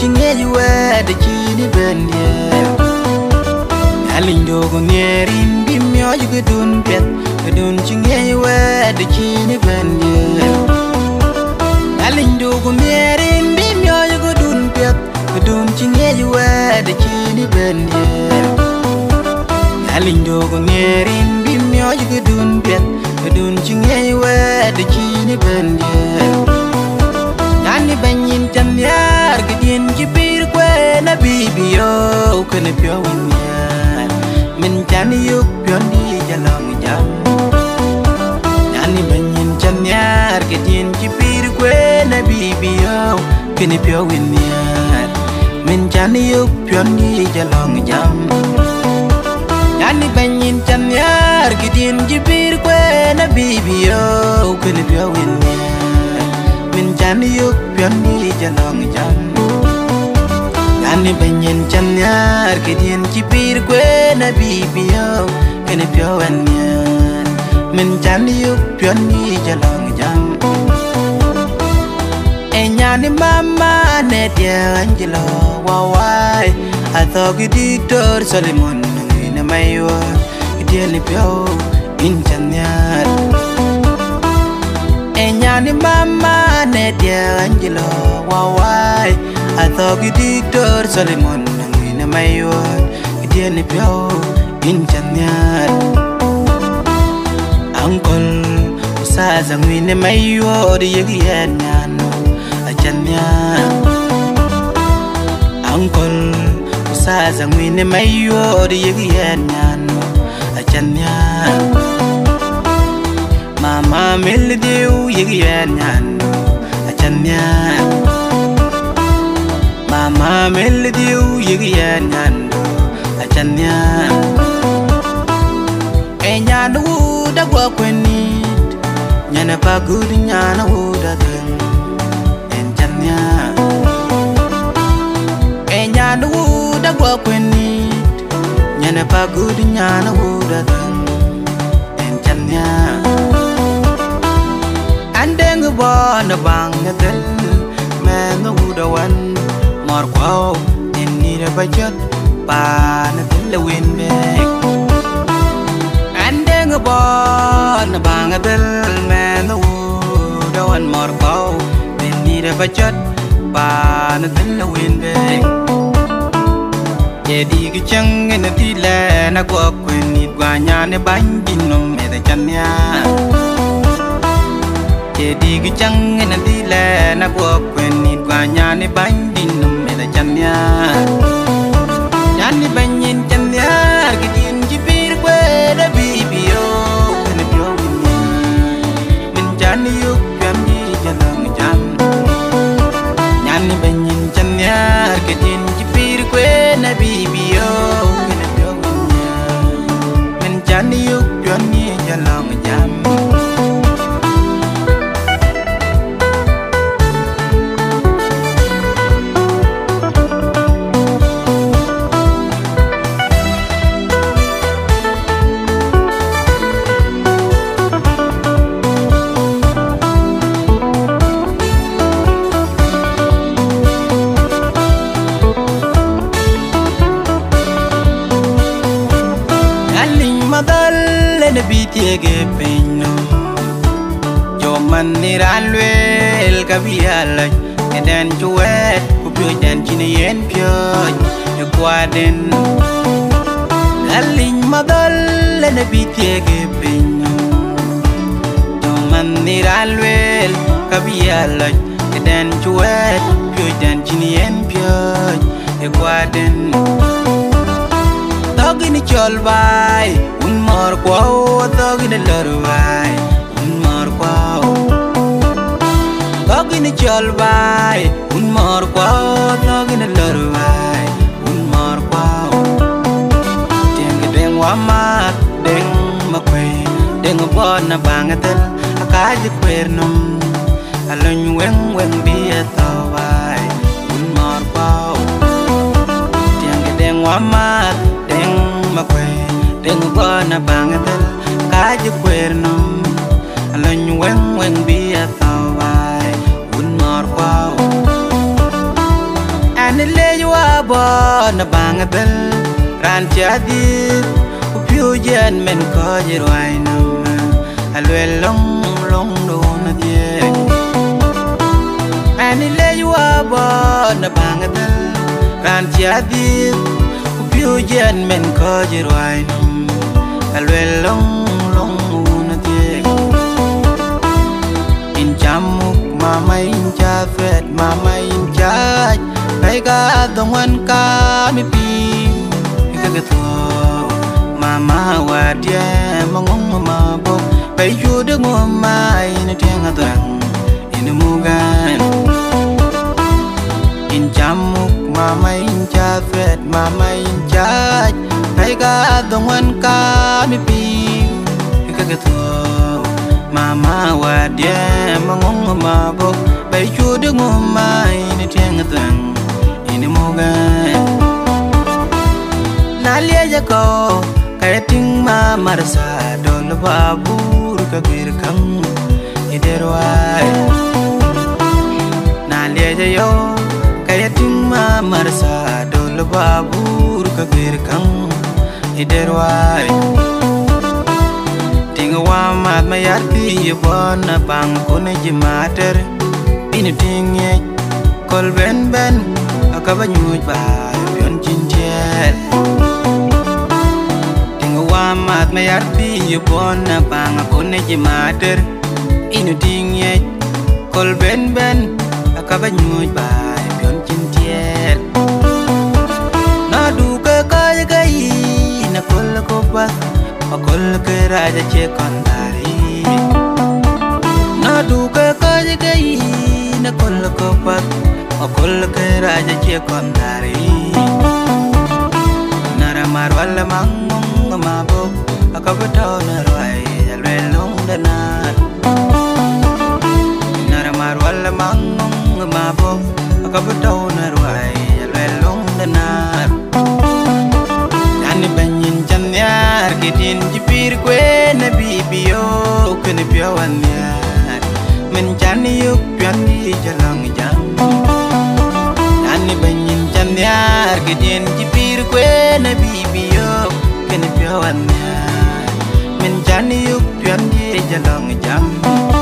chinge juwe de chini benye Alindo gunierin bimyo jugudun pet Gudun chinge juwe de chini benye Alindo gunierin bimyo jugudun pet Gudun chinge juwe de chini benye Alindo gunierin bimyo jugudun pet Gudun chinge juwe de chini benye Nani banyin chamyar gidin jipir kwe na bibiyo kene pyo winyar min chani yuk pyon di jalong jam Nani banyin chamyar gidin jipir kwe na bibiyo kene pyo winyar min chani yuk pyon di jalong jam Nani banyin chamyar gidin jipir kwe na bibiyo kene pyo winyar min chani yuk pyon di jalong jam Nani banyin chanyar kedien chipir kwe na bibiyo kene pyo wanyar min chani yuk pyon di jalong jam Enyani mama ne dia angelo wawai atho giditor Solomon ngine maywa kedien pyo in chanyar Enyani mama ne dia angelo wawai atho giditor Solomon ngine maywa kedien pyo in chanyar Uncle usaza ngine maywa de yegianyano achanyar Uncle usaza ngine maywa de yegianyano achanyar Mama meldiu yegianyano achanyar Mama meldiu yegianyano achanyar Enyanu da gwa kwenit nyana pagud nyana uda den enchanyar Enyanu da gwa kwenit nyana pagud nyana uda den enchanyar Andeng bona bangadel men uda wan mor kwao ni da bajat pa na del winmek Andeng bona bangadel men uda wan mor kwao ni da bajat pa na del winmek Jadi gichang na tila na kwa kwenit gwanya ne banginom eda chanya Jadi gichang na tila na kwa kwenit gwanya ne banginom eda chanya Yani banyin chanya gidin jipir kwe da bibiyo kene pyo winya min chani yuk pyam ni jalong jam Yani banyin chanya gidin jipir kwe na bibiyo kene pyo winya min chani yuk pyam ni jalong jam na bitiege peñno Joman niralwel kabiyalaj Eden juwet kupyo jan chine yen pyoj Ekwaden Galing madal na bitiege peñno Joman niralwel kabiyalaj Eden juwet kupyo jan chine yen pyoj Ekwaden Togi ni chol bay un mor kwao togi ni lor bay un mor kwao Togi ni chol bay un mor kwao togi ni lor bay un mor kwao Deng deng wamak deng makwe deng bona bangatel akaji kwernum alon weng weng biya tawai un mor kwao Deng deng wamak makwe deng bona bangatel kaji kwernum alon weng weng biya tawai un mor kwao Ane bo na bangadal ran jadi upiu jen men ko jirwai nam alwel long long do na tie ani le wa bo na bangadal ran jadi upiu jen men ko jirwai nam alwel long long na tie in chamuk mama in cha fet mama in cha ai ga dongan ka mi pi ga ga to mama wa dia mangong ma bo bai chu de mo mai na tiang a tang in mu gan in chamuk mama in cha fet mama in cha ai ga dongan ka mi pi ga ga to mama wa dia mangong ma bo bai chu de mo mai na tiang a tang ini moga nalia jako kaya ting ma marsa dol babur ka birkam iderwai nalia jayo kaya ting ma marsa dol babur ka birkam iderwai tinga wa mat mayati yobona bang kone jimater ini tingye kol ben ben akabanyuj ba yon jinjel tinga wa mat mayarti yobona bang akone jimater inu tingye kol ben ben akabanyuj ba yon jinjel na du ka kay gai na kol ko ba akol ke raja che kondari na du ka kay gai na kol ko ba akol ke raja che kondari nara marwal mangong mabok akabataw na rai alwelong danar nara marwal mangong mabok akabataw na rai alwelong danar ani banyin chanyar kitin jipir kwe na bibiyo kene piawan yar men chani yuk pian di jalang jang ani banyin chanyar kitin jipir kwe na bibiyo kene piawan yar men chani yuk pian di jalang jang